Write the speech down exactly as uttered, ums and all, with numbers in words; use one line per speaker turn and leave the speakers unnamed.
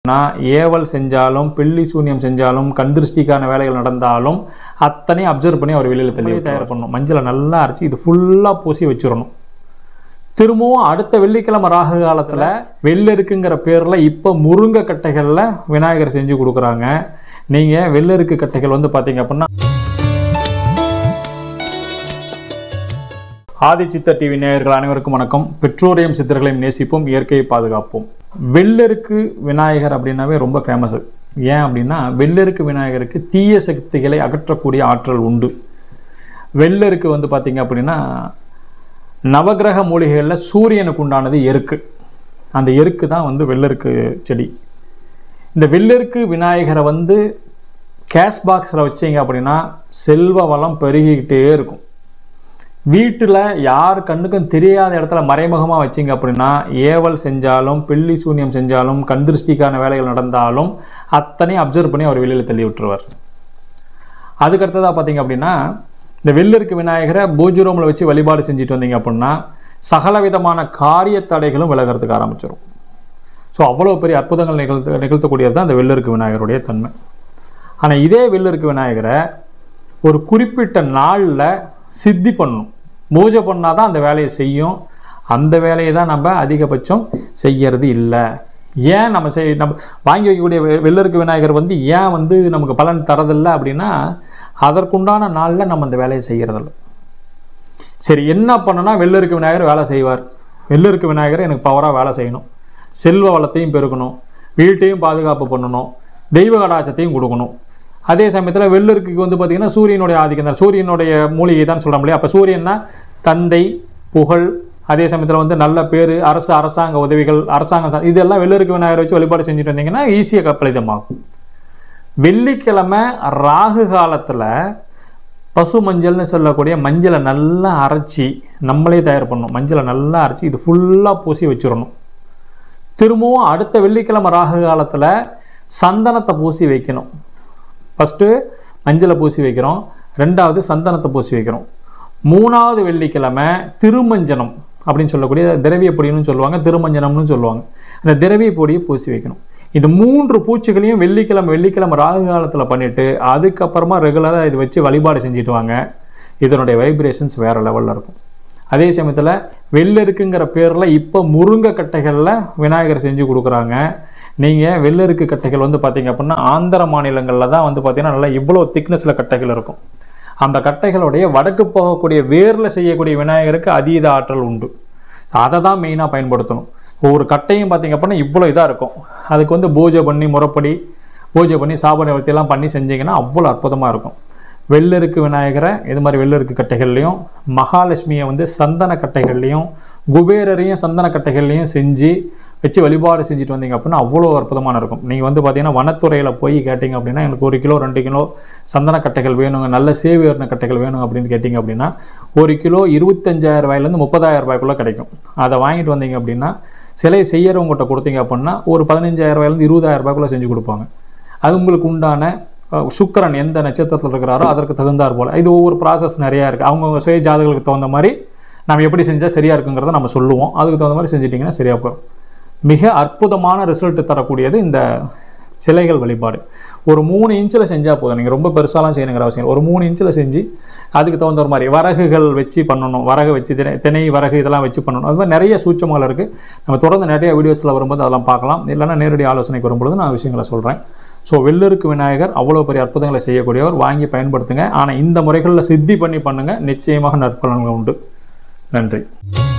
நான் ஏவல் செஞ்சாலும் பில்லி சூன்யம் செஞ்சாலும் கந்திருஷ்டிக்கான வேலைகள் நடந்தாலும் அத்தனை அப்சர்வ் பண்ணி அவர் வெளியில் தள்ளி தயார் பண்ணணும். மஞ்சளை நல்லா அரைச்சி இது ஃபுல்லாக பூசி வச்சிடணும். திரும்பவும் அடுத்த வெள்ளிக்கிழமை ராகு காலத்தில் வெள்ளெருக்குங்கிற பேரில் இப்போ முருங்கை கட்டைகளில் விநாயகர் செஞ்சு கொடுக்குறாங்க. நீங்கள் வெள்ளெருக்கு கட்டைகள் வந்து பார்த்தீங்க அப்படின்னா ஆதிச்சித்த டிவி நேயர்கள் அனைவருக்கும் வணக்கம். பெற்றோரையும் சித்தர்களையும் நேசிப்போம், இயற்கையை பாதுகாப்போம். வெள்ளெருக்கு விநாயகர் அப்படின்னாவே ரொம்ப ஃபேமஸு. ஏன் அப்படின்னா வெள்ளெருக்கு விநாயகருக்கு தீய சக்திகளை அகற்றக்கூடிய ஆற்றல் உண்டு. வெள்ளெருக்கு வந்து பார்த்தீங்க அப்படின்னா நவகிரக மூலிகைகளில் சூரியனுக்கு உண்டானது எருக்கு. அந்த எருக்கு தான் வந்து வெள்ளெருக்கு செடி. இந்த வெள்ளெருக்கு விநாயகரை வந்து கேஷ் பாக்ஸில் வச்சிங்க அப்படின்னா செல்வ வளம் பெருகிக்கிட்டே இருக்கும். வீட்டில் யார் கண்ணுக்கும் தெரியாத இடத்துல மறைமுகமாக வச்சிங்க அப்படின்னா ஏவல் செஞ்சாலும் பில்லி சூன்யம் செஞ்சாலும் கந்திருஷ்டிக்கான வேலைகள் நடந்தாலும் அத்தனை அப்சர்வ் பண்ணி அவர் வெளியில் தள்ளி விட்டுருவார். அதுக்கடுத்ததாக பார்த்தீங்க அப்படின்னா இந்த வெள்ளெருக்கு விநாயகரை பூஜை ரூமில் வச்சு வழிபாடு செஞ்சுட்டு வந்தீங்க அப்படின்னா சகல விதமான காரிய தடைகளும் விலகிறதுக்கு ஆரம்பிச்சிடும். ஸோ அவ்வளோ பெரிய அற்புதங்கள் நிகழ்த்து நிகழ்த்தக்கூடியது தான் இந்த வெள்ளெருக்கு விநாயகருடைய தன்மை. ஆனால் இதே வெள்ளெருக்கு விநாயகரை ஒரு குறிப்பிட்ட நாளில் சித்தி பண்ணும். பூஜை பண்ணால் தான் அந்த வேலையை செய்யும். அந்த வேலையை தான் நம்ம அதிகபட்சம் செய்யறது இல்லை. ஏன் நம்ம செய் நம்ம வாங்கி வைக்கக்கூடிய வெள்ளெருக்கு விநாயகர் வந்து ஏன் வந்து நமக்கு பலன் தரதில்லை அப்படின்னா அதற்குண்டான நாளில் நம்ம அந்த வேலையை செய்கிறதில்ல. சரி, என்ன பண்ணனா வெள்ளெருக்கு விநாயகர் வேலை செய்வார். வெள்ளெருக்கு விநாயகர் எனக்கு பவராக வேலை செய்யணும், செல்வ வளத்தையும் பெருக்கணும், வீட்டையும் பாதுகாப்பு பண்ணணும், தெய்வ கடாட்சத்தையும் கொடுக்கணும். அதே சமயத்தில் வெள்ளெருக்கு வந்து பார்த்தீங்கன்னா சூரியனுடைய ஆதிக்கம் தான், சூரியனுடைய மூலிகை தான் சொல்கிறோம் இல்லையா. அப்போ சூரியன்னா தந்தை, புகழ், அதே சமயத்தில் வந்து நல்ல பேர், அரசு அரசாங்க உதவிகள், அரசாங்கம், இதெல்லாம் வெள்ளெருக்கு விநாயகரை வச்சு வழிபாடு செஞ்சுட்டு வந்தீங்கன்னா ஈஸியாக கப்பலிதமாகும். வெள்ளிக்கிழமை ராகு காலத்தில் பசு மஞ்சள்னு சொல்லக்கூடிய மஞ்சளை நல்லா அரைச்சி நம்மளே தயார் பண்ணணும். மஞ்சளை நல்லா அரைச்சி இது ஃபுல்லாக பூசி வச்சிடணும். திரும்பவும் அடுத்த வெள்ளிக்கிழமை ராகு காலத்தில் சந்தனத்தை பூசி வைக்கணும். ஃபஸ்ட்டு மஞ்சளை பூசி வைக்கிறோம், ரெண்டாவது சந்தனத்தை பூசி வைக்கிறோம். மூணாவது வெள்ளிக்கிழமை திருமஞ்சனம் அப்படின்னு சொல்லக்கூடிய திரவிய பொடின்னு சொல்லுவாங்க, திருமஞ்சனம்னு சொல்லுவாங்க. அந்த திரவிய பொடியை பூசி வைக்கணும். இந்த மூன்று பூச்சிகளையும் வெள்ளிக்கிழமை வெள்ளிக்கிழமை ராகு காலத்தில் பண்ணிவிட்டு அதுக்கப்புறமா ரெகுலராக இது வச்சு வழிபாடு செஞ்சுட்டு வாங்க. இதனுடைய வைப்ரேஷன்ஸ் வேறு லெவலில் இருக்கும். அதே சமயத்தில் வெள்ளெருக்குங்கிற பேரில் இப்போ முருங்கை கட்டைகளில் விநாயகர் செஞ்சு கொடுக்குறாங்க. நீங்கள் வெள்ளெருக்கு கட்டைகள் வந்து பார்த்தீங்க அப்படின்னா ஆந்திர மாநிலங்களில் தான் வந்து பார்த்தீங்கன்னா நல்லா இவ்வளோ திக்னஸில் கட்டைகள் இருக்கும். அந்த கட்டைகளுடைய வடக்கு போகக்கூடிய வேரில் செய்யக்கூடிய விநாயகருக்கு அதீத ஆற்றல் உண்டு. அதை தான் மெயினாக பயன்படுத்தணும். ஒவ்வொரு கட்டையும் பார்த்தீங்க அப்படின்னா இவ்வளோ இதாக இருக்கும். அதுக்கு வந்து பூஜை பண்ணி முறைப்படி பூஜை பண்ணி சாப நிவர்த்தியெல்லாம் பண்ணி செஞ்சிங்கன்னா அவ்வளோ அற்புதமாக இருக்கும். வெள்ளெருக்கு விநாயகரை இது மாதிரி வெள்ளெருக்கு கட்டைகள்லையும், மகாலட்சுமியை வந்து சந்தன கட்டைகள்லையும், குபேரரையும் சந்தன கட்டைகள்லையும் செஞ்சு வச்சு வழிபாடு செஞ்சுட்டு வந்தீங்க அப்படின்னா அவ்வளோ அற்புதமான இருக்கும். நீங்கள் வந்து பார்த்தீங்கன்னா வனத்துறையில் போய் கேட்டிங்க அப்படின்னா எனக்கு ஒரு கிலோ ரெண்டு கிலோ சந்தன கட்டைகள் வேணுங்க, நல்ல சேவியர்ன கட்டைகள் வேணும் அப்படின்னு கேட்டிங்க அப்படின்னா ஒரு கிலோ இருபத்தஞ்சாயிரம் ரூபாயிலேருந்து முப்பதாயிரம் ரூபாய்க்குள்ளே கிடைக்கும். அதை வாங்கிட்டு வந்தீங்க அப்படின்னா சிலை செய்யறவங்ககிட்ட கொடுத்தீங்க அப்படின்னா ஒரு பதினஞ்சாயிரம் ரூபாயிலேருந்து இருபதாயிரம் ரூபாய்க்குள்ளே செஞ்சு கொடுப்பாங்க. அது உங்களுக்கு உண்டான சுக்கிரன் எந்த நட்சத்திரத்தில் இருக்கிறாரோ அதற்கு தகுந்தார் போல். இது ஒவ்வொரு ப்ராசஸ் நிறையா இருக்குது. அவங்கவுங்க சுய ஜாதகங்களுக்கு தகுந்த மாதிரி நம்ம எப்படி செஞ்சால் சரியாக இருக்குங்கிறத நம்ம சொல்லுவோம். அதுக்கு தகுந்த மாதிரி செஞ்சிட்டிங்கன்னா சரியாக போகும். மிக அற்புதமான ரிசல்ட் தரக்கூடியது இந்த சிலைகள் வழிபாடு. ஒரு மூணு இன்ச்சில் செஞ்சால் போதும். நீங்கள் ரொம்ப பெருசாலாம் செய்யணுங்கிற அவசியம். ஒரு மூணு இன்ச்சில் செஞ்சு அதுக்கு தகுந்த மாதிரி வரகுகள் வச்சு பண்ணணும். வரகு வச்சு திணை திணை வரகு இதெல்லாம் வச்சு பண்ணணும். அது மாதிரி நிறைய சூட்சமால் இருக்குது. நம்ம தொடர்ந்து நிறைய வீடியோஸில் வரும்போது அதெல்லாம் பார்க்கலாம். இல்லைன்னா நேரடி ஆலோசனைக்கு வரும்பொழுது நான் விஷயங்களை சொல்கிறேன். ஸோ வெள்ளெருக்கு விநாயகர் அவ்வளோ பெரிய அற்புதங்களை செய்யக்கூடியவர், வாங்கி பயன்படுத்துங்க. ஆனால் இந்த முறைகளில் சித்தி பண்ணி பண்ணுங்கள், நிச்சயமாக நற்பலன்கள் உண்டு. நன்றி.